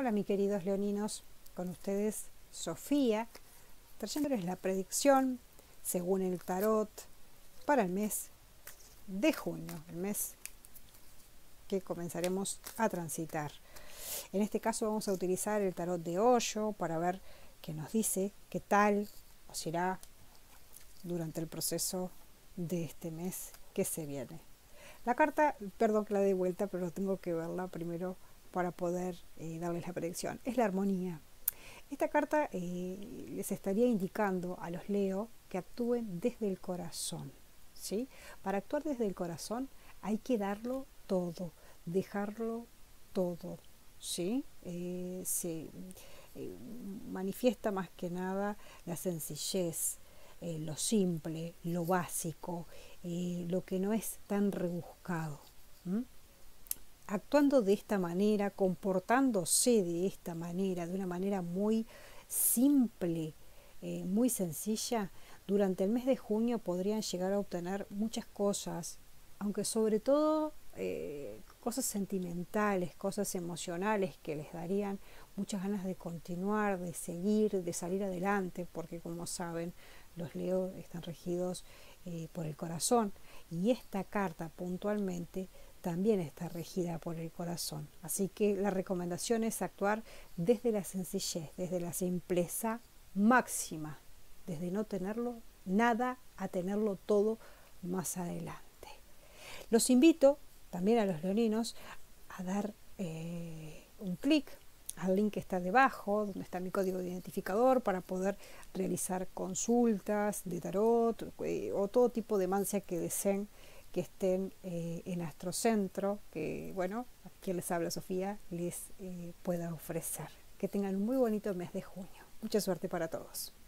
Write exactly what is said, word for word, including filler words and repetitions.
Hola mis queridos leoninos, con ustedes Sofía, trayéndoles la predicción según el tarot para el mes de junio, el mes que comenzaremos a transitar. En este caso vamos a utilizar el tarot de Osho para ver qué nos dice, qué tal nos irá durante el proceso de este mes que se viene. La carta, perdón que la dé vuelta, pero tengo que verla primero para poder eh, darles la predicción. Es la armonía. Esta carta eh, les estaría indicando a los Leo que actúen desde el corazón, ¿sí? Para actuar desde el corazón hay que darlo todo, dejarlo todo, ¿sí? Eh, se eh, manifiesta más que nada la sencillez, eh, lo simple, lo básico, eh, lo que no es tan rebuscado. ¿m? Actuando de esta manera, comportándose de esta manera, de una manera muy simple, eh, muy sencilla, durante el mes de junio podrían llegar a obtener muchas cosas, aunque sobre todo eh, cosas sentimentales, cosas emocionales que les darían muchas ganas de continuar, de seguir, de salir adelante, porque como saben, los Leo están regidos eh, por el corazón, y esta carta puntualmente también está regida por el corazón. Así que la recomendación es actuar desde la sencillez, desde la simpleza máxima, desde no tenerlo nada a tenerlo todo más adelante. Los invito también a los leoninos a dar eh, un clic al link que está debajo, donde está mi código de identificador, para poder realizar consultas de tarot eh, o todo tipo de mancia que deseen que estén eh, en Astrocentro, que bueno, a quien les habla Sofía les eh, pueda ofrecer. Que tengan un muy bonito mes de junio. Mucha suerte para todos.